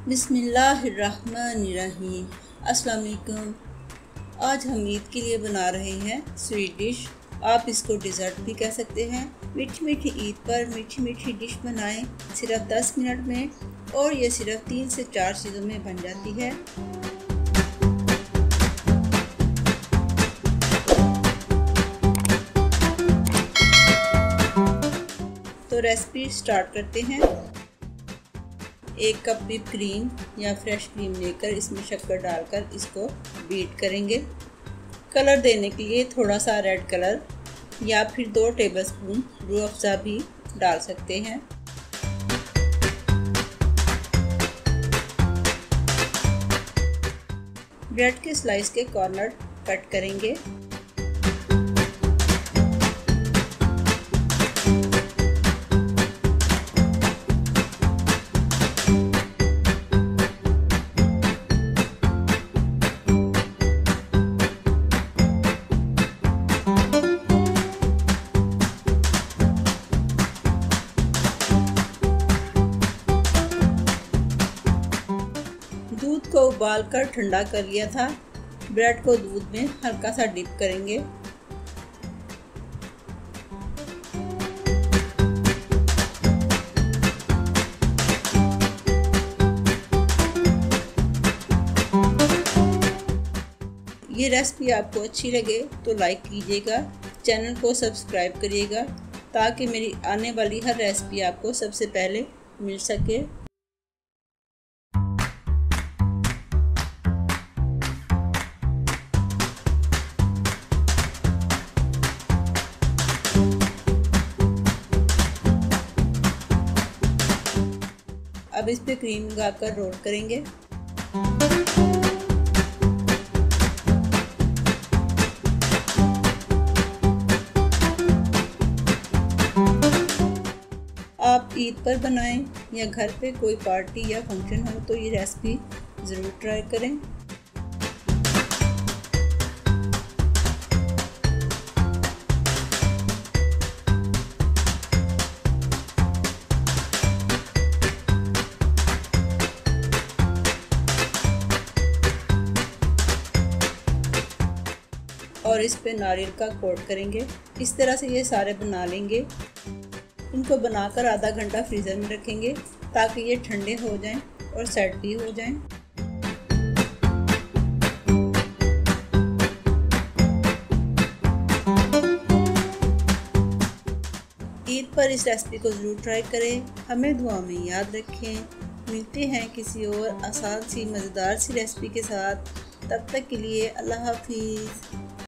बिस्मिल्लाहिर्रहमानिर्रहीम। अस्सलाम वालेकुम। आज हम ईद के लिए बना रहे हैं स्वीट डिश। आप इसको डिज़र्ट भी कह सकते हैं। मीठी मीठी ईद पर मीठी मीठी डिश बनाएं सिर्फ 10 मिनट में, और ये सिर्फ 3 से 4 चीज़ों में बन जाती है। तो रेसिपी स्टार्ट करते हैं। 1 कप व्हिप क्रीम या फ्रेश क्रीम लेकर इसमें शक्कर डालकर इसको बीट करेंगे। कलर देने के लिए थोड़ा सा रेड कलर या फिर 2 टेबलस्पून रूह अफ़ज़ा भी डाल सकते हैं। ब्रेड के स्लाइस के कॉर्नर कट करेंगे। दूध को उबालकर ठंडा कर लिया था। ब्रेड को दूध में हल्का सा डिप करेंगे। ये रेसिपी आपको अच्छी लगे तो लाइक कीजिएगा, चैनल को सब्सक्राइब करिएगा ताकि मेरी आने वाली हर रेसिपी आपको सबसे पहले मिल सके। अब इस पे क्रीम लगाकर रोल करेंगे। आप ईद पर बनाएं या घर पे कोई पार्टी या फंक्शन हो तो ये रेसिपी ज़रूर ट्राई करें। और इस पे नारियल का कोट करेंगे। इस तरह से ये सारे बना लेंगे। इनको बनाकर आधा घंटा फ्रीज़र में रखेंगे ताकि ये ठंडे हो जाएं और सेट भी हो जाएं। ईद पर इस रेसिपी को ज़रूर ट्राई करें। हमें दुआ में याद रखें। मिलते हैं किसी और आसान सी मज़ेदार सी रेसिपी के साथ। तब तक के लिए अल्लाह हाफिज़।